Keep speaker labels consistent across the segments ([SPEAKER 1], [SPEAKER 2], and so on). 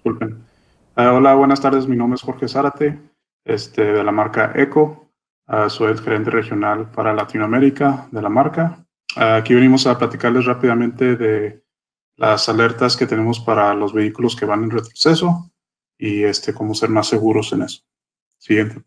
[SPEAKER 1] disculpen. Hola, buenas tardes. Mi nombre es Jorge Zárate, de la marca ECO. Soy el gerente regional para Latinoamérica de la marca. Aquí venimos a platicarles rápidamente de las alertas que tenemos para los vehículos que van en retroceso y cómo ser más seguros en eso. Siguiente.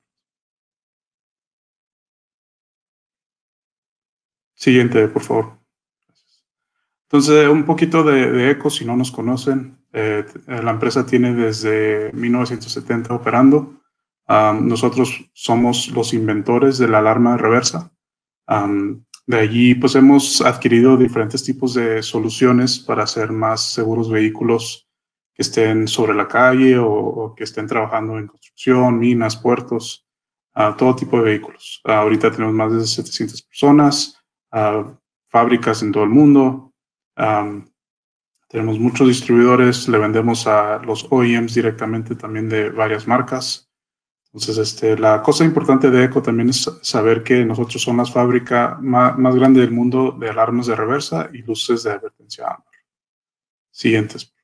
[SPEAKER 1] Siguiente, por favor. Entonces, un poquito de ECO, si no nos conocen. La empresa tiene desde 1970 operando. Nosotros somos los inventores de la alarma de reversa. De allí, pues hemos adquirido diferentes tipos de soluciones para hacer más seguros vehículos que estén sobre la calle o que estén trabajando en construcción, minas, puertos, todo tipo de vehículos. Ahorita tenemos más de 700 personas, fábricas en todo el mundo. Tenemos muchos distribuidores, le vendemos a los OEMs directamente también de varias marcas. Entonces, la cosa importante de ECO también es saber que nosotros somos la fábrica más grande del mundo de alarmas de reversa y luces de advertencia ámbar. Siguientes.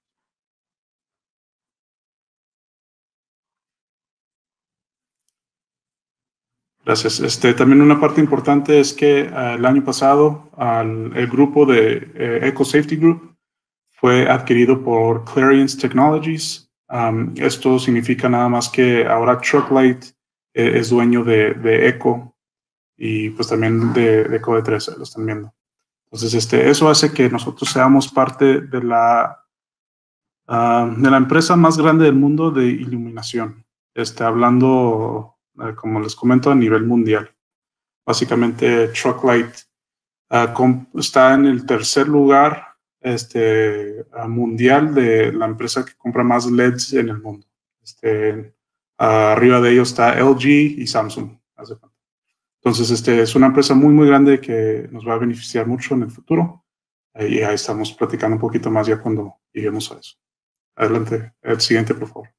[SPEAKER 1] Gracias. También una parte importante es que el año pasado el grupo de Eco Safety Group fue adquirido por Clariance Technologies. Esto significa nada más que ahora Trucklight es dueño de Eco y pues también de Eco de 13, lo están viendo. Entonces, eso hace que nosotros seamos parte de la empresa más grande del mundo de iluminación. Hablando, como les comento, a nivel mundial. Básicamente, Trucklight está en el tercer lugar mundial de la empresa que compra más LEDs en el mundo. Arriba de ellos está LG y Samsung. Entonces, es una empresa muy, muy grande que nos va a beneficiar mucho en el futuro. Y ahí estamos platicando un poquito más ya cuando lleguemos a eso. Adelante, el siguiente, por favor.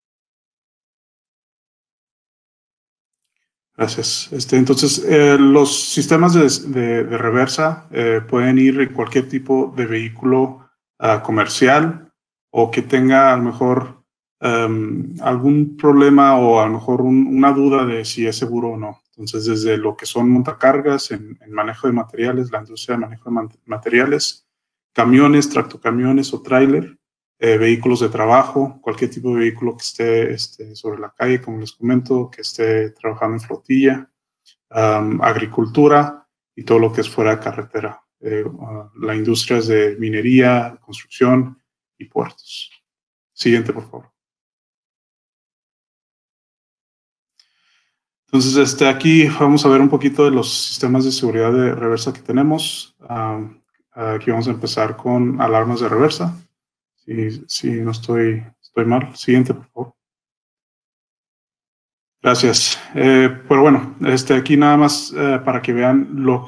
[SPEAKER 1] Gracias. Entonces, los sistemas de reversa pueden ir en cualquier tipo de vehículo comercial o que tenga a lo mejor algún problema o a lo mejor una duda de si es seguro o no. Entonces, desde lo que son montacargas en manejo de materiales, la industria de manejo de materiales, camiones, tractocamiones o tráiler, vehículos de trabajo, cualquier tipo de vehículo que esté sobre la calle, como les comento, que esté trabajando en flotilla, agricultura y todo lo que es fuera de carretera. La industria es de minería, construcción y puertos. Siguiente, por favor. Entonces, aquí vamos a ver un poquito de los sistemas de seguridad de reversa que tenemos. Aquí vamos a empezar con alarmas de reversa. Si no estoy mal. Siguiente, por favor. Gracias. Pero bueno, aquí nada más para que vean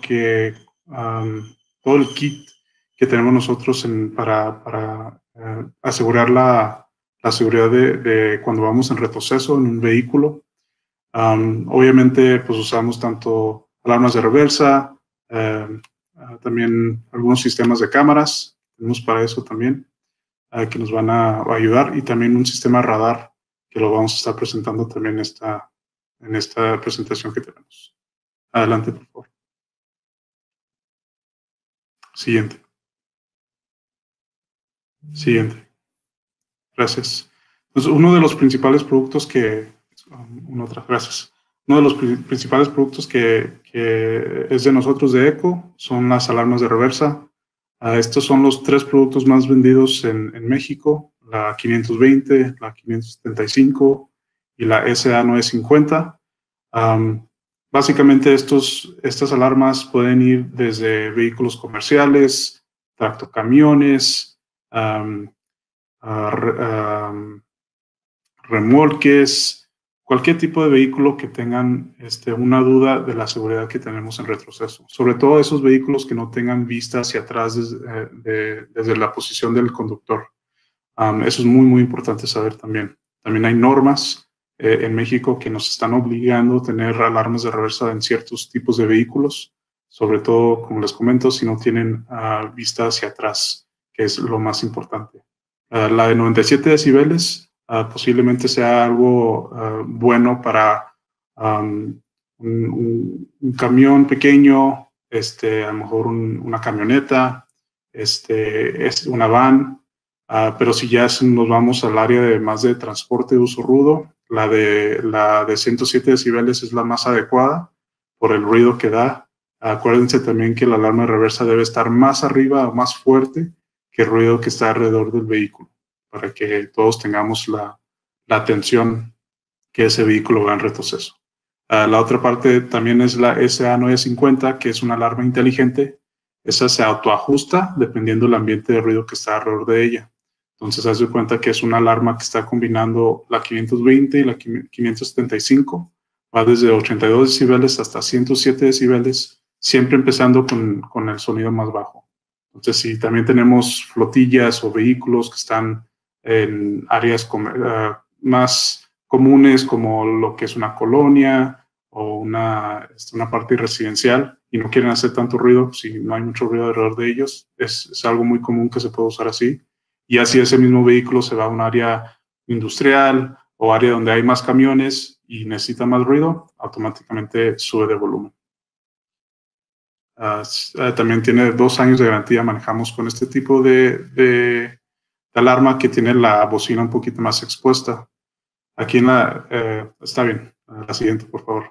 [SPEAKER 1] todo el kit que tenemos nosotros para asegurar la seguridad de cuando vamos en retroceso en un vehículo. Obviamente, pues usamos tanto alarmas de reversa, también algunos sistemas de cámaras, tenemos para eso también, que nos van a ayudar, y también un sistema radar que lo vamos a estar presentando también en esta presentación que tenemos. Adelante, por favor. Siguiente. Siguiente. Gracias. Pues uno de los principales productos gracias. Uno de los principales productos que es de nosotros de ECO son las alarmas de reversa. Estos son los 3 productos más vendidos en México: la 520, la 575 y la SA950. Básicamente estas alarmas pueden ir desde vehículos comerciales, tractocamiones, remolques, cualquier tipo de vehículo que tengan una duda de la seguridad que tenemos en retroceso. Sobre todo esos vehículos que no tengan vista hacia atrás desde la posición del conductor. Eso es muy, muy importante saber también. También hay normas en México que nos están obligando a tener alarmas de reversa en ciertos tipos de vehículos, sobre todo, como les comento, si no tienen vista hacia atrás, que es lo más importante. La de 97 decibeles posiblemente sea algo bueno para un camión pequeño, a lo mejor una camioneta, es una van, pero si ya nos vamos al área de más de transporte de uso rudo, la de 107 decibeles es la más adecuada por el ruido que da. Acuérdense también que la alarma de reversa debe estar más arriba o más fuerte que el ruido que está alrededor del vehículo, para que todos tengamos la atención que ese vehículo va en retroceso. La otra parte también es la SA950, que es una alarma inteligente. Esa se autoajusta dependiendo del ambiente de ruido que está alrededor de ella. Entonces, haz de cuenta que es una alarma que está combinando la 520 y la 575. Va desde 82 decibeles hasta 107 decibeles, siempre empezando con el sonido más bajo. Entonces, si también tenemos flotillas o vehículos que están en áreas más comunes como lo que es una colonia o una parte residencial y no quieren hacer tanto ruido, si no hay mucho ruido alrededor de ellos, es algo muy común que se puede usar así. Y así ese mismo vehículo se va a un área industrial o área donde hay más camiones y necesita más ruido, automáticamente sube de volumen. También tiene 2 años de garantía, manejamos con este tipo de alarma que tiene la bocina un poquito más expuesta. Aquí está bien, la siguiente, por favor.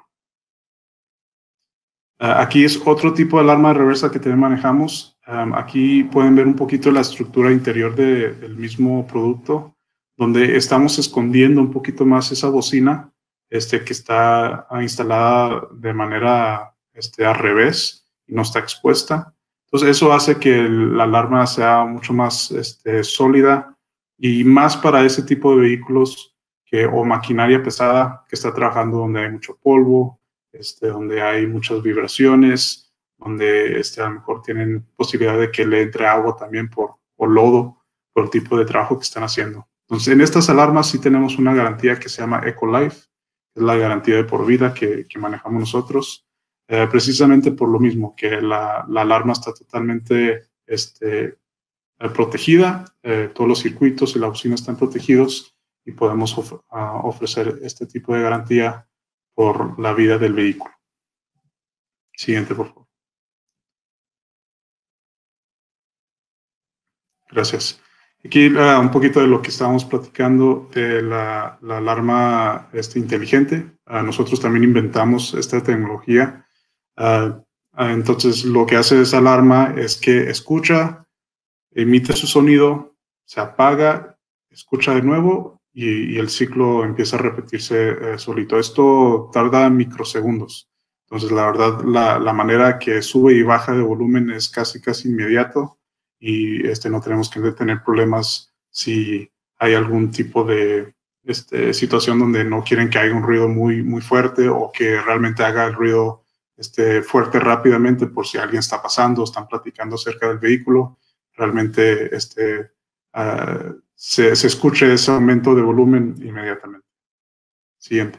[SPEAKER 1] Aquí es otro tipo de alarma de reversa que también manejamos. Aquí pueden ver un poquito la estructura interior del mismo producto, donde estamos escondiendo un poquito más esa bocina que está instalada de manera al revés y no está expuesta. Entonces, eso hace que la alarma sea mucho más sólida y más para ese tipo de vehículos o maquinaria pesada que está trabajando donde hay mucho polvo, donde hay muchas vibraciones, donde a lo mejor tienen posibilidad de que le entre agua también o lodo por el tipo de trabajo que están haciendo. Entonces, en estas alarmas sí tenemos una garantía que se llama EcoLife, es la garantía de por vida que manejamos nosotros, precisamente por lo mismo, que la alarma está totalmente protegida, todos los circuitos y la bocina están protegidos y podemos ofrecer este tipo de garantía por la vida del vehículo. Siguiente, por favor. Gracias. Aquí un poquito de lo que estábamos platicando de la alarma inteligente. Nosotros también inventamos esta tecnología. Entonces, lo que hace esa alarma es que escucha, emite su sonido, se apaga, escucha de nuevo y el ciclo empieza a repetirse solito. Esto tarda microsegundos. Entonces, la verdad, la manera que sube y baja de volumen es casi inmediato y no tenemos que tener problemas si hay algún tipo de situación donde no quieren que haya un ruido muy fuerte o que realmente haga el ruido fuerte rápidamente por si alguien está pasando, están platicando cerca del vehículo. Realmente se escuche ese aumento de volumen inmediatamente. Siguiente.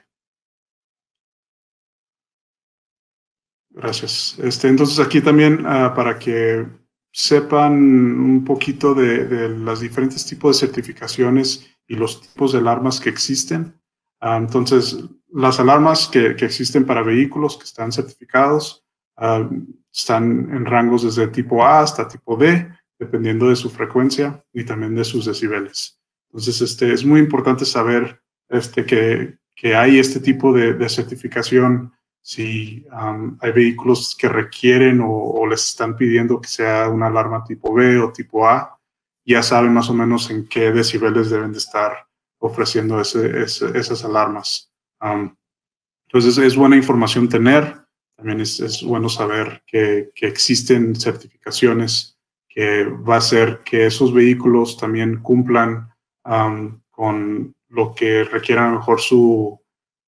[SPEAKER 1] Gracias. Entonces aquí también para que sepan un poquito de los diferentes tipos de certificaciones y los tipos de alarmas que existen. Entonces, las alarmas que existen para vehículos que están certificados están en rangos desde tipo A hasta tipo D, dependiendo de su frecuencia y también de sus decibeles. Entonces, es muy importante saber que hay este tipo de certificación si hay vehículos que requieren o les están pidiendo que sea una alarma tipo B o tipo A, ya saben más o menos en qué decibeles deben de estar ofreciendo esas alarmas. Entonces es buena información tener, también es bueno saber que existen certificaciones que va a hacer que esos vehículos también cumplan con lo que requiera a lo mejor su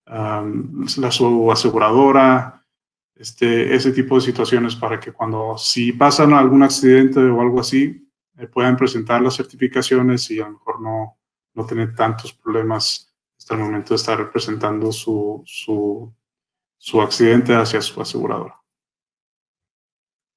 [SPEAKER 1] aseguradora, ese tipo de situaciones para que si pasan algún accidente o algo así, puedan presentar las certificaciones y a lo mejor no tener tantos problemas hasta el momento de estar representando su accidente hacia su aseguradora.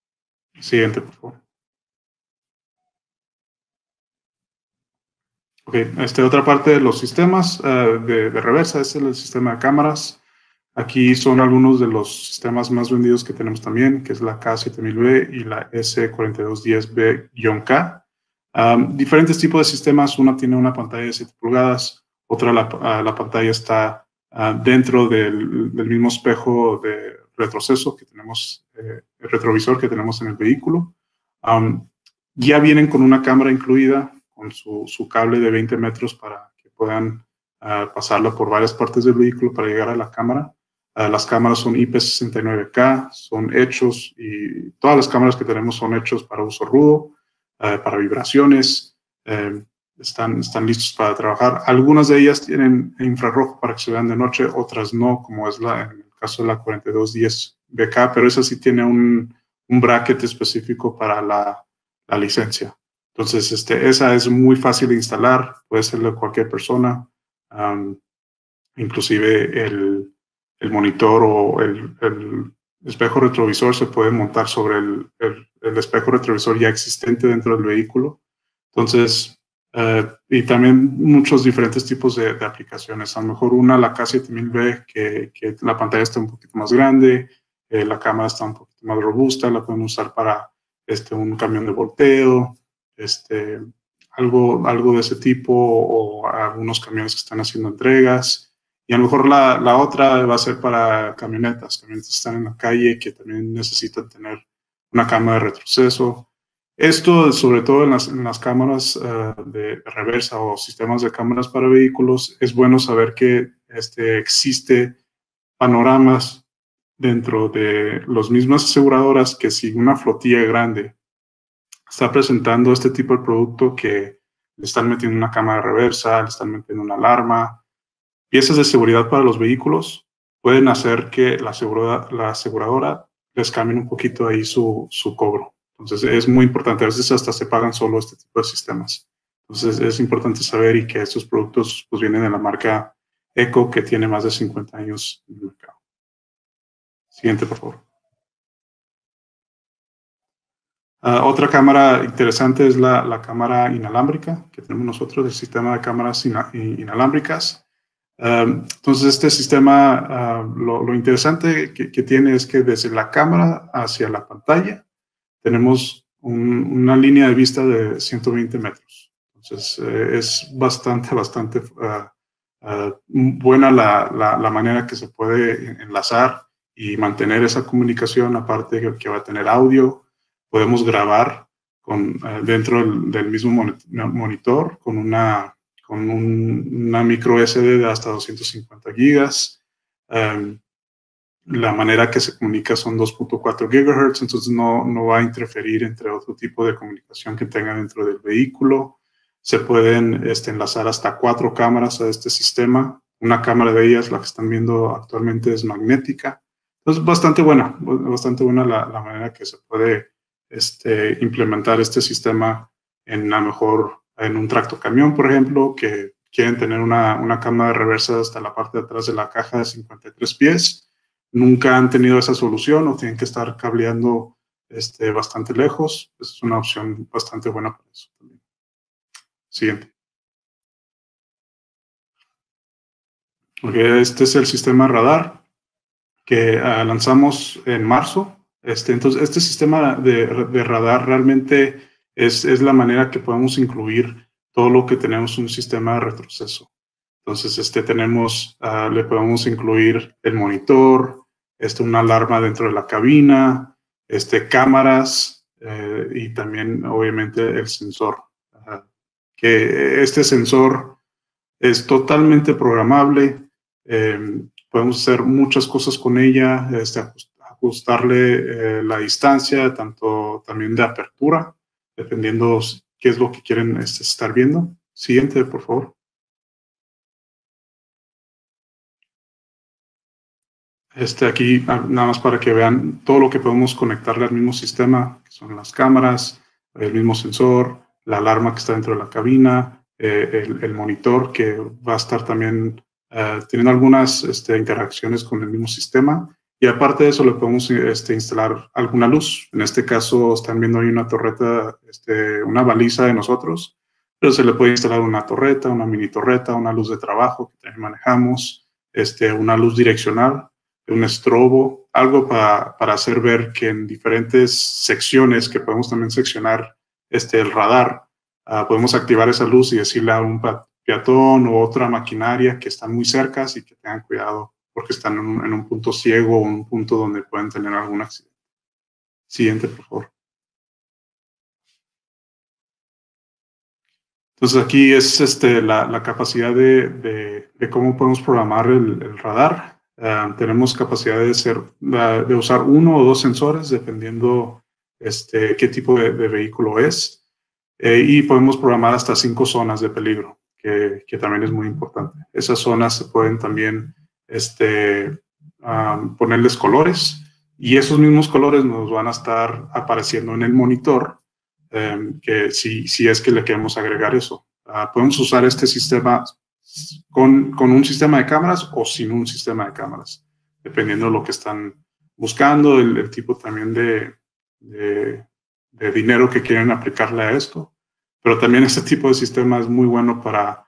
[SPEAKER 1] Siguiente, por favor. Ok, otra parte de los sistemas de reversa es el sistema de cámaras. Aquí son algunos de los sistemas más vendidos que tenemos también, que es la K7000B y la S4210B-K. Diferentes tipos de sistemas. Una tiene una pantalla de 7 pulgadas, otra la pantalla está dentro del mismo espejo de retroceso que tenemos, el retrovisor que tenemos en el vehículo. Ya vienen con una cámara incluida, con su cable de 20 metros para que puedan pasarla por varias partes del vehículo para llegar a la cámara. Las cámaras son IP69K, son hechos, y todas las cámaras que tenemos son hechos para uso rudo, para vibraciones, están listos para trabajar. Algunas de ellas tienen infrarrojo para que se vean de noche, otras no, como es en el caso de la 4210BK, pero esa sí tiene un bracket específico para la licencia. Entonces, esa es muy fácil de instalar, puede ser de cualquier persona, inclusive el monitor o el espejo retrovisor se puede montar sobre el espejo retrovisor ya existente dentro del vehículo. Entonces, y también muchos diferentes tipos de aplicaciones. A lo mejor la K7000B, que la pantalla está un poquito más grande, la cámara está un poquito más robusta, la pueden usar para un camión de volteo, algo de ese tipo, o algunos camiones que están haciendo entregas. Y a lo mejor la otra va a ser para camionetas que están en la calle, que también necesitan tener una cámara de retroceso. Esto, sobre todo en las cámaras de reversa o sistemas de cámaras para vehículos, es bueno saber que existe panoramas dentro de las mismas aseguradoras, que si una flotilla grande está presentando este tipo de producto, que le están metiendo una cámara de reversa, le están metiendo una alarma, piezas de seguridad para los vehículos, pueden hacer que la aseguradora les cambie un poquito ahí su cobro. Entonces, es muy importante. A veces hasta se pagan solo este tipo de sistemas. Entonces, es importante saber, y que estos productos pues vienen de la marca Eco, que tiene más de 50 años en el mercado. Siguiente, por favor. Otra cámara interesante es la cámara inalámbrica que tenemos nosotros, el sistema de cámaras inalámbricas. Entonces, este sistema, lo interesante que tiene es que desde la cámara hacia la pantalla tenemos una línea de vista de 120 metros. Entonces, es bastante buena la manera que se puede enlazar y mantener esa comunicación. Aparte que va a tener audio, podemos grabar dentro del mismo monitor con una micro SD de hasta 250 gigas. La manera que se comunica son 2.4 GHz, entonces no va a interferir entre otro tipo de comunicación que tenga dentro del vehículo. Se pueden enlazar hasta 4 cámaras a este sistema. Una cámara de ellas, la que están viendo actualmente, es magnética. Entonces, bastante buena la manera que se puede implementar este sistema a lo mejor en un tractocamión, por ejemplo, que quieren tener una cámara de reversa hasta la parte de atrás de la caja de 53 pies. Nunca han tenido esa solución o tienen que estar cableando bastante lejos. Es una opción bastante buena para eso también. Siguiente. Okay, este es el sistema radar que lanzamos en marzo. Entonces, este sistema de radar realmente es la manera que podemos incluir todo lo que tenemos un sistema de retroceso. Entonces, le podemos incluir el monitor, una alarma dentro de la cabina, cámaras, y también, obviamente, el sensor. Que este sensor es totalmente programable. Podemos hacer muchas cosas con ella, ajustarle la distancia, tanto también de apertura, dependiendo qué es lo que quieren estar viendo. Siguiente, por favor. Aquí, nada más para que vean todo lo que podemos conectarle al mismo sistema, que son las cámaras, el mismo sensor, la alarma que está dentro de la cabina, el monitor, que va a estar también teniendo algunas interacciones con el mismo sistema. Y aparte de eso, le podemos instalar alguna luz. En este caso, están viendo ahí una torreta, una baliza de nosotros. pero se le puede instalar una torreta, una mini torreta, una luz de trabajo que también manejamos, una luz direccional, un estrobo, algo para hacer ver que en diferentes secciones que podemos también seccionar el radar, podemos activar esa luz y decirle a un peatón o otra maquinaria que están muy cerca y que tengan cuidado porque están en un punto ciego o un punto donde pueden tener algún accidente. Siguiente, por favor. Entonces aquí es la capacidad de cómo podemos programar el radar. Tenemos capacidad de usar 1 o 2 sensores dependiendo qué tipo de vehículo es. Y podemos programar hasta 5 zonas de peligro, que también es muy importante. Esas zonas se pueden también ponerles colores y esos mismos colores nos van a estar apareciendo en el monitor, que si es que le queremos agregar eso. Podemos usar este sistema con un sistema de cámaras o sin un sistema de cámaras, dependiendo de lo que están buscando, el tipo también de dinero que quieren aplicarle a esto. Pero también este tipo de sistema es muy bueno para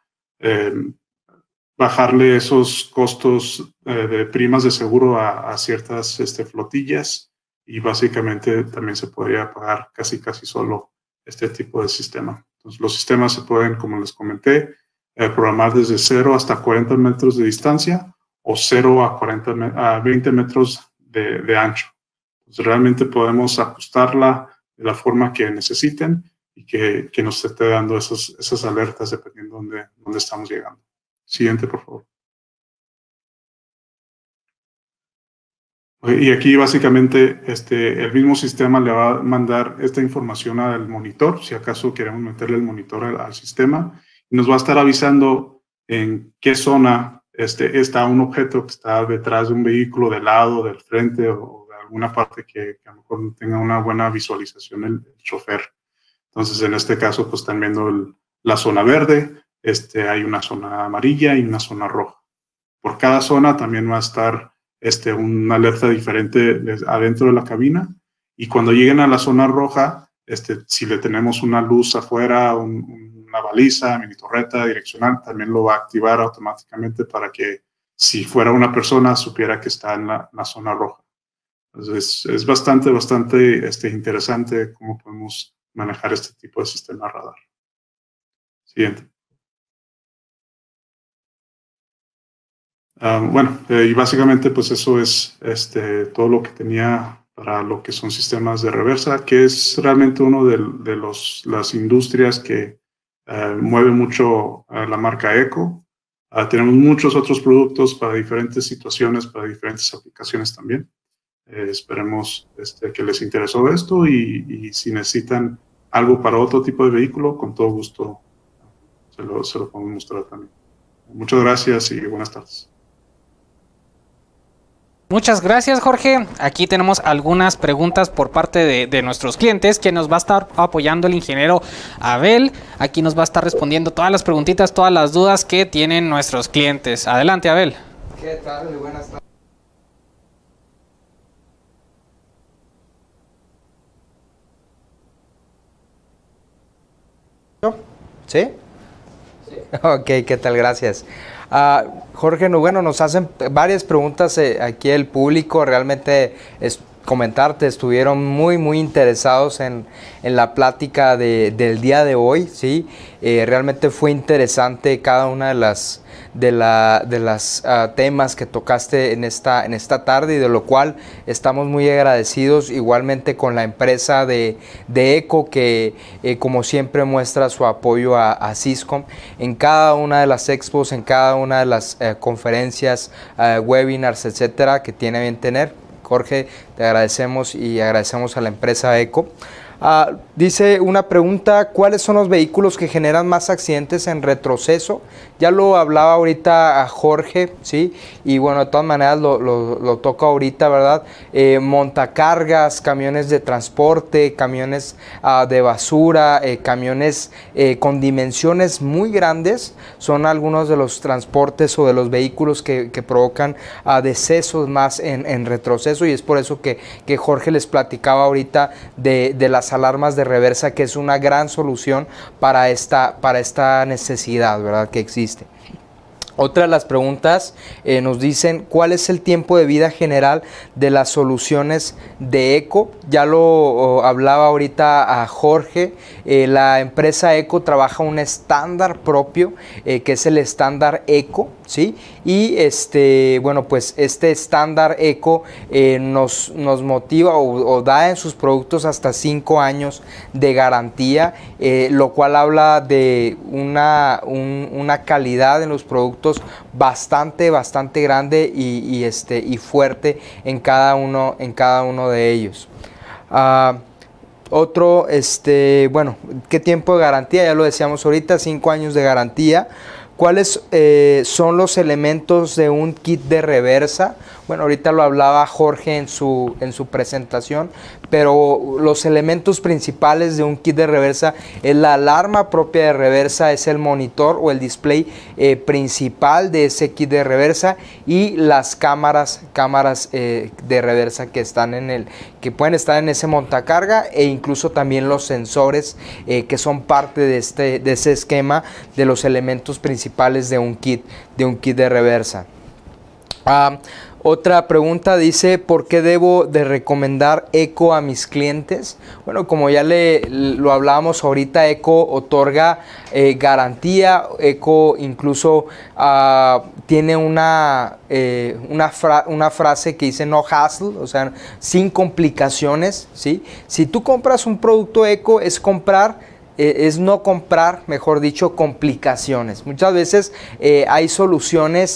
[SPEAKER 1] bajarle esos costos de primas de seguro a ciertas flotillas, y básicamente también se podría pagar casi solo este tipo de sistema. Entonces, los sistemas se pueden, como les comenté, programar desde 0 hasta 40 metros de distancia o 0 a 20 metros de ancho. Entonces, realmente podemos ajustarla de la forma que necesiten y que nos esté dando esas alertas dependiendo de dónde estamos llegando. Siguiente, por favor. Y aquí básicamente el mismo sistema le va a mandar esta información al monitor, si acaso queremos meterle el monitor al sistema, y nos va a estar avisando en qué zona está un objeto que está detrás de un vehículo, del lado, del frente o de alguna parte que a lo mejor no tenga una buena visualización el chofer. Entonces, en este caso, pues están viendo la zona verde, hay una zona amarilla y una zona roja. Por cada zona también va a estar una alerta diferente adentro de la cabina, y cuando lleguen a la zona roja, si le tenemos una luz afuera, una baliza, mini torreta direccional, también lo va a activar automáticamente para que si fuera una persona supiera que está en la zona roja. Entonces es bastante interesante cómo podemos manejar este tipo de sistema radar. Siguiente. Bueno, y básicamente pues eso es todo lo que tenía para lo que son sistemas de reversa, que es realmente uno de las industrias que mueve mucho la marca Eco. Tenemos muchos otros productos para diferentes situaciones, para diferentes aplicaciones también. Esperemos que les interesó esto, y si necesitan algo para otro tipo de vehículo, con todo gusto se lo podemos mostrar también. Muchas gracias y buenas tardes.
[SPEAKER 2] Muchas gracias, Jorge. Aquí tenemos algunas preguntas por parte de nuestros clientes, que nos va a estar apoyando el ingeniero Abel. Aquí nos va a estar respondiendo todas las preguntitas, todas las dudas que tienen nuestros clientes. Adelante, Abel.
[SPEAKER 3] ¿Qué tal? Muy buenas tardes. ¿Sí? Sí. Ok, ¿qué tal? Gracias. Jorge, bueno, nos hacen varias preguntas aquí el público. Realmente comentarte, estuvieron muy interesados en la plática del día de hoy, ¿sí? Realmente fue interesante cada una de las temas que tocaste en esta tarde, y de lo cual estamos muy agradecidos igualmente con la empresa de Eco, que como siempre muestra su apoyo a Syscom en cada una de las expos, en cada una de las conferencias, webinars, etcétera, que tiene bien tener. Jorge, te agradecemos y agradecemos a la empresa Eco. Dice una pregunta: ¿cuáles son los vehículos que generan más accidentes en retroceso? Ya lo hablaba ahorita a Jorge, ¿sí? Y bueno, de todas maneras lo toco ahorita, ¿verdad? Montacargas, camiones de transporte, camiones de basura, camiones con dimensiones muy grandes, son algunos de los transportes o de los vehículos que provocan decesos más en retroceso, y es por eso que Jorge les platicaba ahorita de las las alarmas de reversa, que es una gran solución para esta necesidad, ¿verdad?, que existe. Otra de las preguntas nos dicen, ¿cuál es el tiempo de vida general de las soluciones de ECO? Ya lo hablaba ahorita a Jorge. La empresa ECO trabaja un estándar propio, que es el estándar ECO, ¿sí? Y bueno, pues este estándar ECO nos motiva o da en sus productos hasta 5 años de garantía, lo cual habla de una calidad en los productos bastante grande y fuerte en cada uno de ellos. Otro, bueno, ¿qué tiempo de garantía? Ya lo decíamos ahorita, 5 años de garantía. ¿Cuáles son los elementos de un kit de reversa? Bueno, ahorita lo hablaba Jorge en su presentación, pero los elementos principales de un kit de reversa es la alarma propia de reversa, es el monitor o el display principal de ese kit de reversa, y las cámaras de reversa que pueden estar en ese montacarga, e incluso también los sensores que son parte de ese esquema de los elementos principales de un kit de reversa. Otra pregunta dice, ¿por qué debo de recomendar ECO a mis clientes? Bueno, como ya lo hablábamos ahorita, ECO otorga garantía. ECO incluso tiene una frase que dice no hassle, o sea, sin complicaciones, ¿sí? Si tú compras un producto ECO, es no comprar, mejor dicho, complicaciones. Muchas veces hay soluciones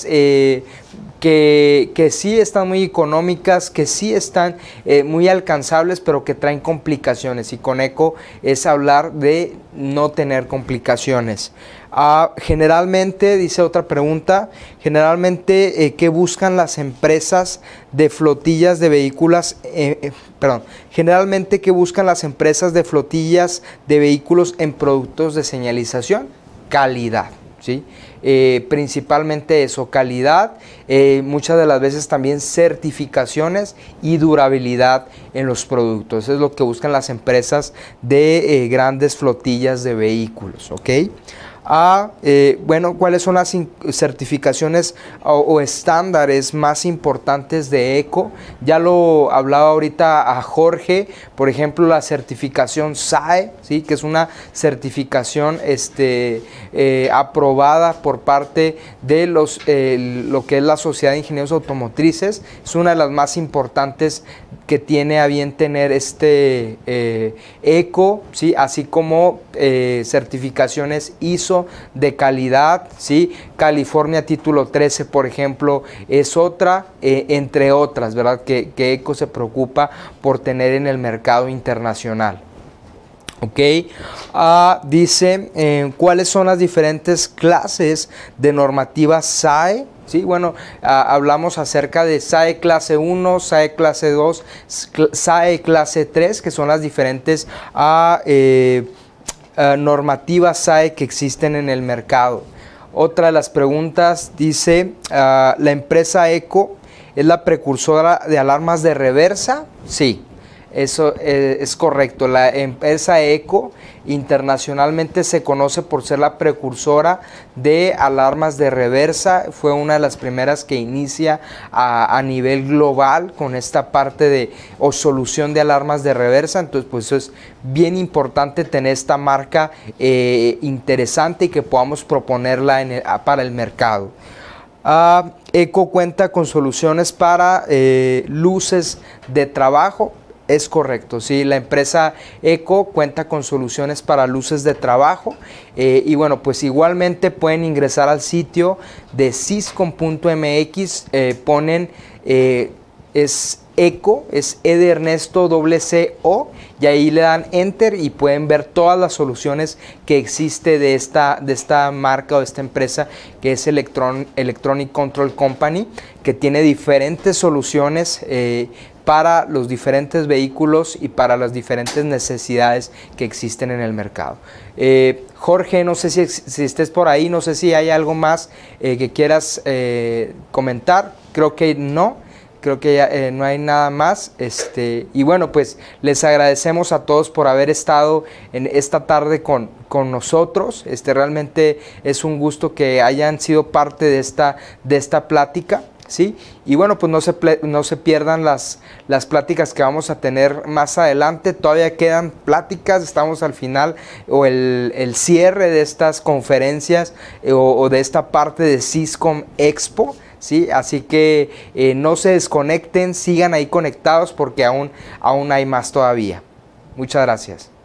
[SPEAKER 3] que sí están muy económicas, que sí están muy alcanzables, pero que traen complicaciones, y con ECO es hablar de no tener complicaciones. Generalmente, dice otra pregunta, generalmente, ¿qué buscan las empresas de flotillas de vehículos? Generalmente, ¿qué buscan las empresas de flotillas de vehículos en productos de señalización? Calidad, ¿sí? Principalmente eso, calidad, muchas de las veces también certificaciones y durabilidad en los productos. Eso es lo que buscan las empresas de grandes flotillas de vehículos, ¿ok? Bueno, ¿cuáles son las certificaciones o estándares más importantes de ECO? Ya lo hablaba ahorita a Jorge. Por ejemplo, la certificación SAE, ¿sí?, que es una certificación aprobada por parte de lo que es la Sociedad de Ingenieros Automotrices. Es una de las más importantes que tiene a bien tener ECO, ¿sí?, así como certificaciones ISO de calidad, ¿sí? California título 13, por ejemplo, es otra, entre otras, ¿verdad?, que ECO se preocupa por tener en el mercado internacional. Ok, dice, ¿cuáles son las diferentes clases de normativa SAE? Sí, bueno, hablamos acerca de SAE clase 1, SAE clase 2, SAE clase 3, que son las diferentes normativas SAE que existen en el mercado. Otra de las preguntas dice, ¿la empresa ECO es la precursora de alarmas de reversa? Sí. Eso es correcto. La empresa ECO internacionalmente se conoce por ser la precursora de alarmas de reversa. Fue una de las primeras que inicia a nivel global con esta parte o solución de alarmas de reversa. Entonces, pues eso es bien importante, tener esta marca interesante y que podamos proponerla para el mercado. ECO cuenta con soluciones para luces de trabajo. Es correcto, sí, la empresa ECO cuenta con soluciones para luces de trabajo, y bueno, pues igualmente pueden ingresar al sitio de siscom.mx, ponen es ECO, es E de Ernesto CO, y ahí le dan Enter y pueden ver todas las soluciones que existe de esta marca o de esta empresa, que es Electronic Control Company, que tiene diferentes soluciones para los diferentes vehículos y para las diferentes necesidades que existen en el mercado. Jorge, no sé si estés por ahí, no sé si hay algo más que quieras comentar. Creo que no. Creo que ya no hay nada más. Y bueno, pues les agradecemos a todos por haber estado en esta tarde con nosotros. Realmente es un gusto que hayan sido parte de esta plática, ¿sí? Y bueno, pues no se pierdan las pláticas que vamos a tener más adelante. Todavía quedan pláticas, estamos al final o el cierre de estas conferencias o de esta parte de Syscom Expo, ¿sí? Así que no se desconecten, sigan ahí conectados porque aún hay más todavía. Muchas gracias.